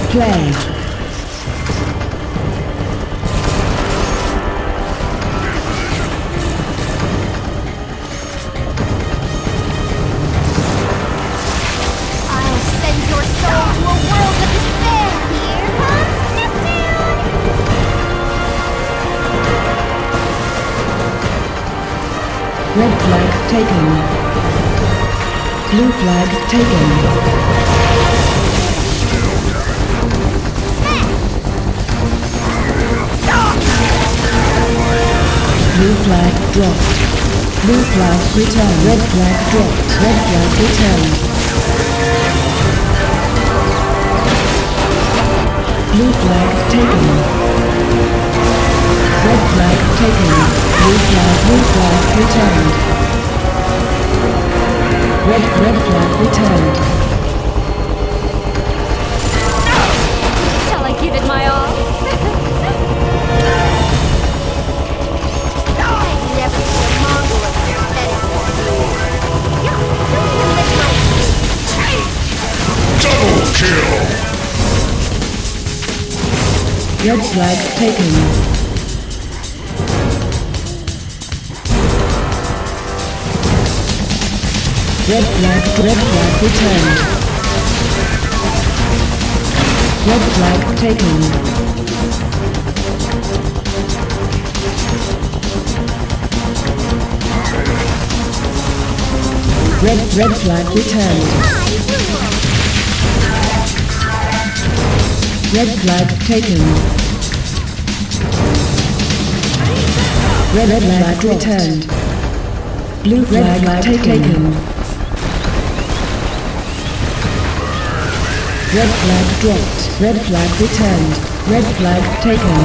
Play. I'll send your soul to a world of despair. Here comes Neptune! Red flag taken. Blue flag taken. Blue flag dropped. Blue flag returned. Red flag dropped. Red flag returned. Blue flag taken. Red flag taken. Blue flag returned. Red flag returned. Shall I give it my all? I'd never see a Mongol as pathetic as you. Don't you let my... Double kill! Red flag taken. Red flag returned. Red flag taken. Red flag returned. Red flag taken. Red flag returned. Blue flag taken. Red flag dropped. Red flag returned. Red flag taken.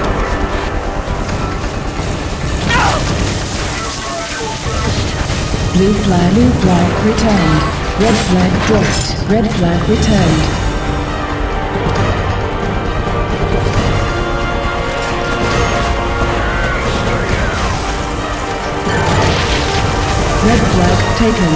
Blue flag returned. Red flag dropped. Red flag returned. Red flag taken.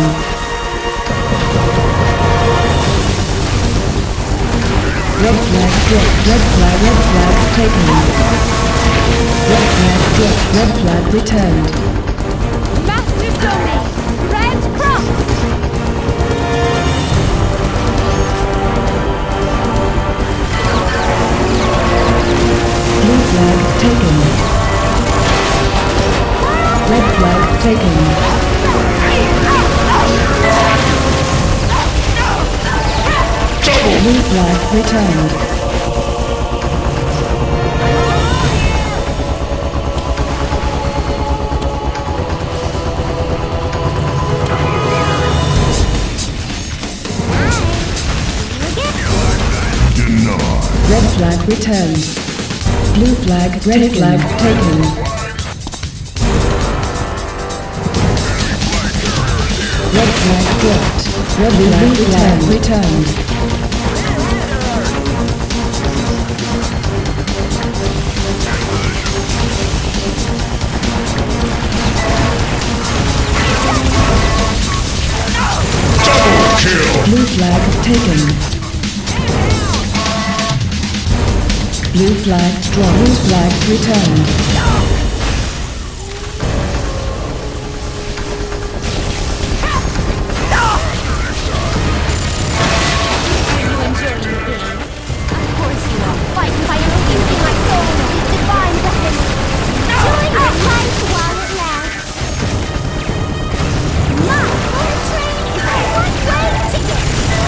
Red flag dropped. Red flag taken. Red flag dropped. Red flag returned. Master Domain! Red Cross! Blue flag taken. Red flag taken. Blue flag returned. Red flag returned. Blue flag red flag taken. Red flag dropped. Red flag returned. Blue flag taken. Blue flag drawn. Blue flag returned. Are you enjoying the game? Of course you are. Fight by infusing my soul with divine weapons. Enjoy your life while it lasts. My own train is a one-way ticket.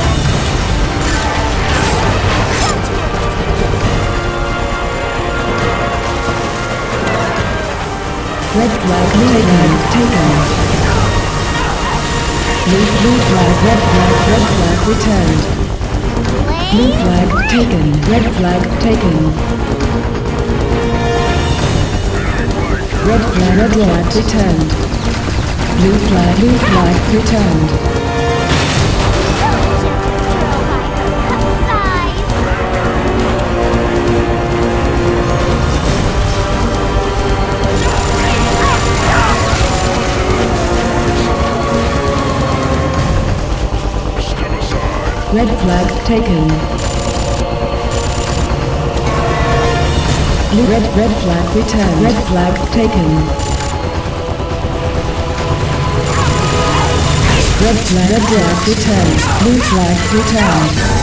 Red flag taken. Blue flag red flag returned. Blue flag taken. Red flag taken. Red flag returned. Blue flag returned. Red flag taken. Red flag returned. Red flag taken. Red flag returned. Blue flag returned.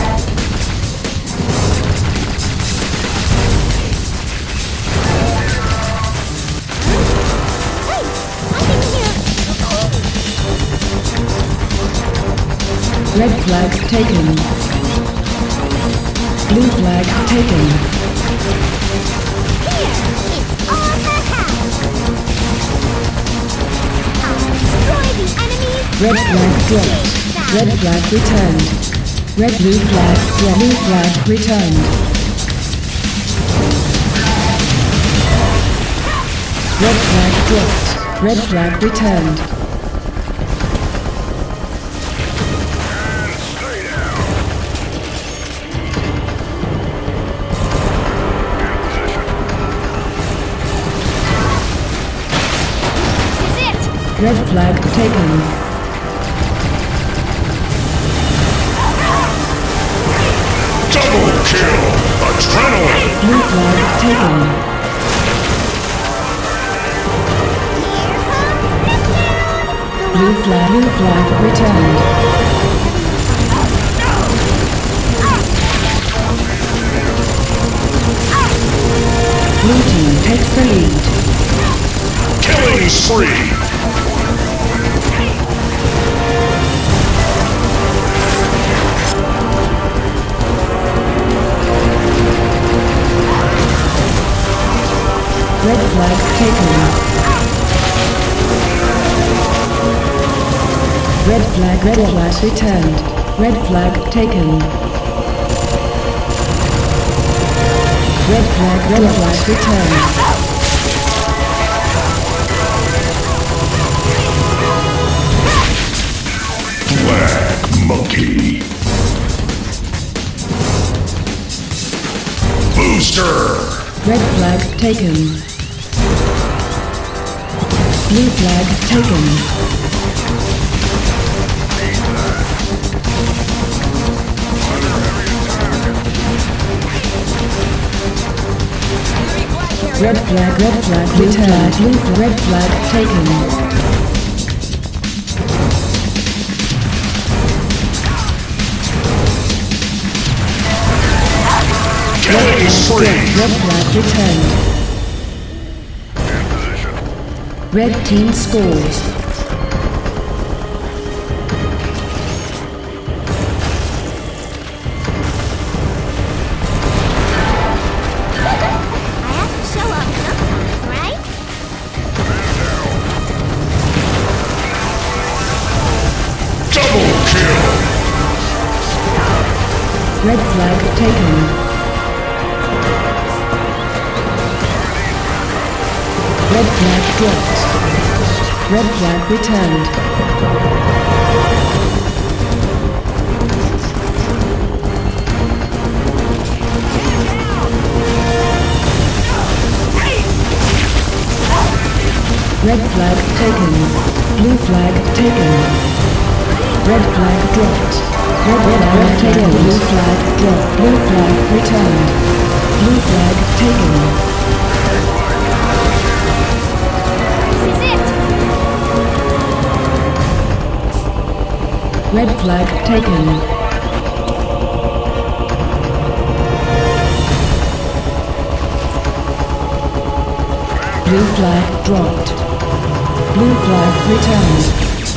Red flag taken. Blue flag taken. Here, it's on the house. I'll destroy the enemies. Red flag dropped. Red flag returned. Red blue flag. Blue flag returned. Red flag dropped. Red flag returned. Red flag taken. Double kill! Adrenaline! Blue flag taken. Blue flag returned. Blue team takes the lead. Killing spree! Red flag taken. Red flag returned. Red flag taken. Red flag returned. Black monkey. Booster! Red flag taken. Blue flag taken. Red flag returned. Red flag taken. Killing spree! Red flag returned. Red team scores. I have to show up sometimes, right? Double kill! Red flag taken. Red flag dropped. Red flag returned. Red flag taken. Blue flag taken. Red flag dropped. Red flag taken. Blue flag dropped. Blue flag returned. Blue flag taken. Red flag taken. Blue flag dropped. Blue flag returned.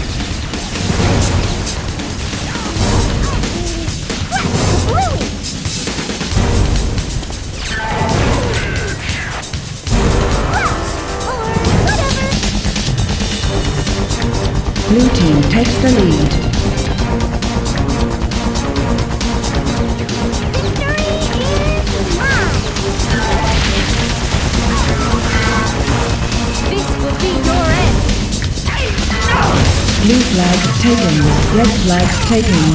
Blue team takes the lead. Blue flag taken. Red flag taken.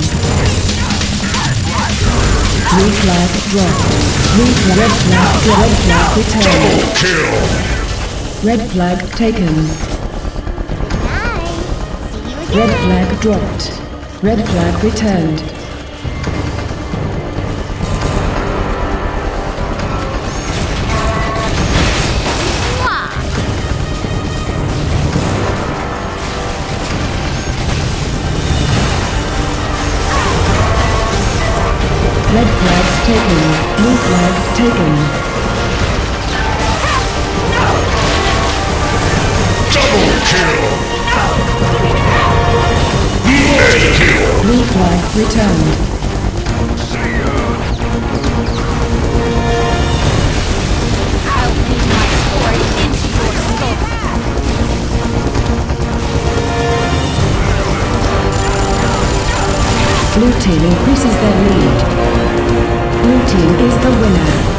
Blue flag dropped. Blue flag, red flag, red flag returned. Double kill! Red flag taken. Nice. See you again. Red flag dropped. Red flag returned. Red flag taken. Blue flag taken. Double kill! Mega kill! Blue flag returned. I'll lead my sword into your skull. Blue team increases their lead. Blue team is the winner.